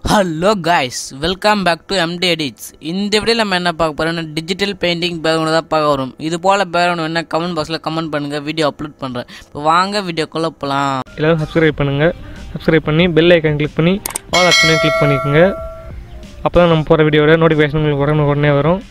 Hello guys, welcome back to MD Edits. இந்த வீடியோல நம்ம என்ன பார்க்க போறோம்னா டிஜிட்டல் பெயிண்டிங் பேக்ரவுண்ட் தான் பார்க்க வரோம். இது போல பேக்ரவுண்ட் வேணா கமெண்ட் பாக்ஸ்ல கமெண்ட் பண்ணுங்க, வீடியோ அப்லோட் பண்றேன். இப்போ வாங்க வீடியோக்குள்ள போலாம். எல்லாரும் Subscribe பண்ணுங்க. Subscribe பண்ணி பெல் ஐகான் கிளிக் பண்ணி ஆல் ஆப்ஷனை கிளிக் பண்ணிக்கங்க. அப்பதான் நம்ம போற வீடியோட நோட்டிஃபிகேஷன் உங்களுக்கு உடனே வரும்.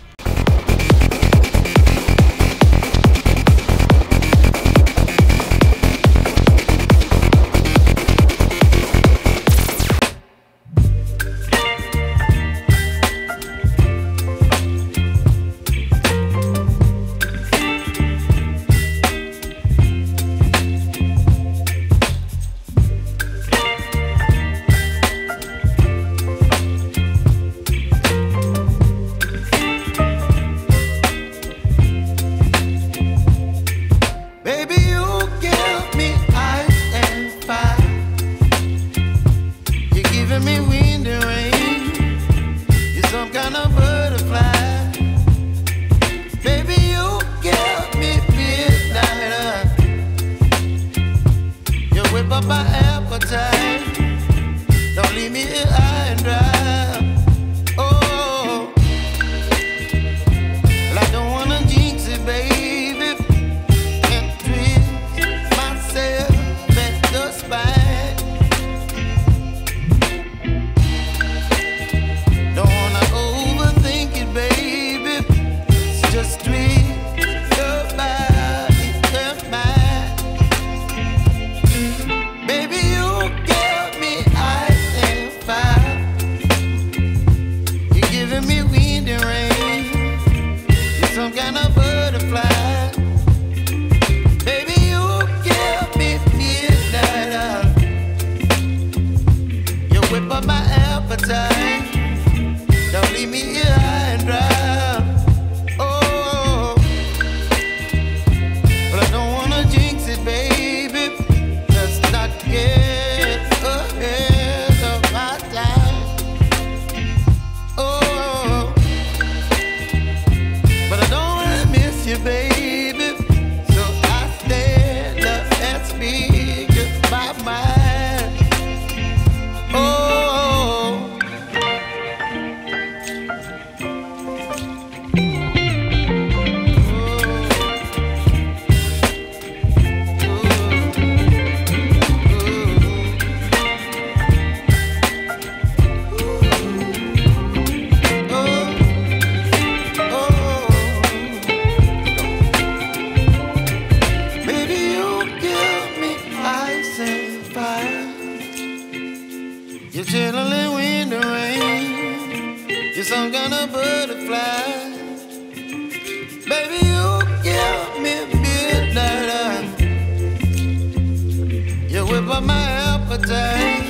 My appetite, don't leave me here high and dry. Oh, well, I don't wanna jinx it, baby, and twist myself at the spine. Don't wanna overthink it, baby, it's just twist your body and mine. Some kind of butterfly, baby, you give me midnight. You whip up my appetite, don't leave me here high and dry. Oh, but I don't wanna jinx it, baby. Let's not get ahead of my time. Oh, but I don't wanna miss you, baby. So I stand up and speak my mind. Oh, you're chilling in the rain. You're some kind of butterfly. Baby, you give me midnight. You whip up my appetite.